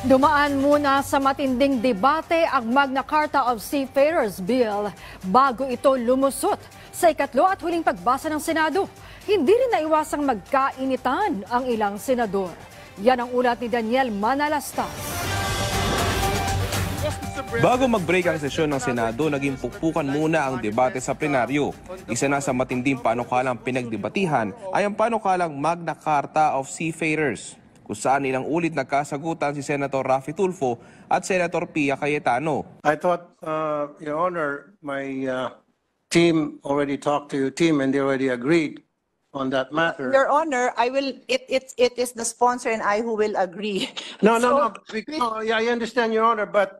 Dumaan muna sa matinding debate ang Magna Carta of Seafarers Bill bago ito lumusot sa ikatlo at huling pagbasa ng Senado. Hindi rin naiwasang magkainitan ang ilang senador. Yan ang ulat ni Daniel Manalastas. Bago mag-break ang sesyon ng Senado, naging pukpukan muna ang debate sa plenaryo. Isa na sa matinding panukalang pinagdebatihan ay ang panukalang Magna Carta of Seafarers, kung saan ilang ulit nagkasagutan si Senator Raffy Tulfo at Senator Pia Cayetano. I thought, Your Honor, my team already talked to your team and they already agreed on that matter. Your Honor, it is the sponsor and I who will agree. No. Yeah, I understand, Your Honor, but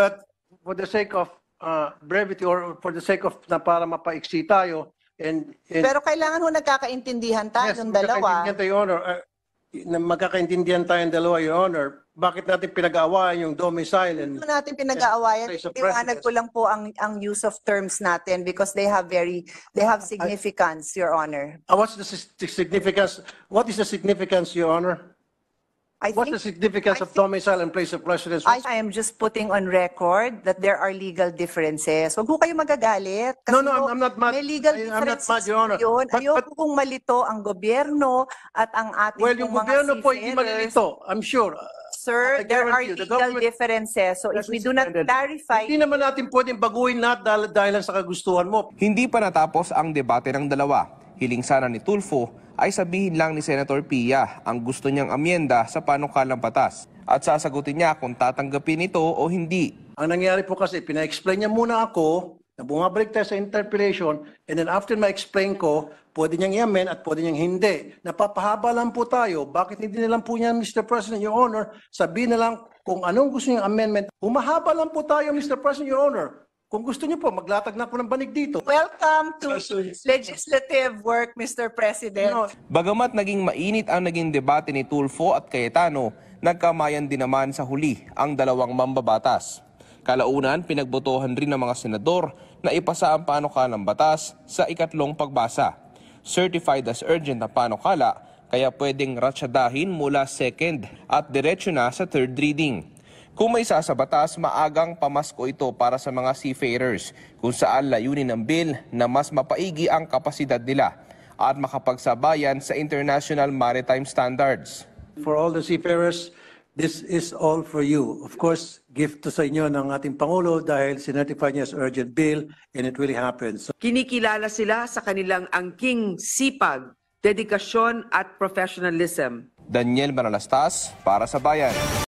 for the sake of brevity or for the sake of na para mapaiksi tayo and Pero kailangan ho nagkakaintindihan tayo ng dalawa. magkakaintindihan tayo, Your Honor. Magkakaintindihan tayong dalawa, Your Honor. Bakit natin pinag-aawayan yung domicile? Hindi natin pinag-aawayan. Liwanag ko lang po ang use of terms natin because they have significance, Your Honor. What's the significance? What is the significance, Your Honor? What's the significance of domicile and place of residence? I am just putting on record that there are legal differences. Huwag po kayo magagalit. Kasi No, I'm not mad. May legal I'm not differences mad, Your Honor. yun. But- Ayoko kung malito ang gobyerno at ang ating Well, yung mga gobyerno po hindi seafarers. malilito, I'm sure. Sir, I there are guarantee you, the legal government differences. So if we do not clarify, Hindi naman natin pwedeng baguhin lahat dahil lang sa kagustuhan mo. Hindi pa natapos ang debate ng dalawa. Hiling sana ni Tulfo ay sabihin lang ni Senator Pia ang gusto niyang amyenda sa panukalang batas at sasagutin niya kung tatanggapin ito o hindi. Ang nangyari po kasi, pina-explain niya muna ako, na bumabalik tayo sa interpellation, and then after ma-explain ko, pwede niyang i-amend at pwede niyang hindi. Napapahaba lang po tayo. Bakit hindi na lang po niya, Mr. President, Your Honor, sabihin na lang kung anong gusto niyang amendment. Humahaba lang po tayo, Mr. President, Your Honor. Kung gusto niyo po, maglatag na po ng banig dito. welcome to legislative work, Mr. President. No, Bagamat naging mainit ang naging debate ni Tulfo at Cayetano, nagkamayan din naman sa huli ang dalawang mambabatas. Kalaunan, pinagbotohan rin ng mga senador na ipasa ang panukalang batas sa ikatlong pagbasa. Certified as urgent na panukala, kaya pwedeng ratsadahin mula second at diretsyo na sa third reading. Kung may isa sa batas, maagang pamasko ito para sa mga seafarers, kung saan layunin ng bill na mas mapaigi ang kapasidad nila at makapagsabayan sa international maritime standards. for all the seafarers, this is all for you. Of course, gift to sa inyo ng ating Pangulo dahil sinertify niya as urgent bill and it really happens. Kinikilala sila sa kanilang angking sipag, dedikasyon at professionalism. Daniel Manalastas para sa Bayan.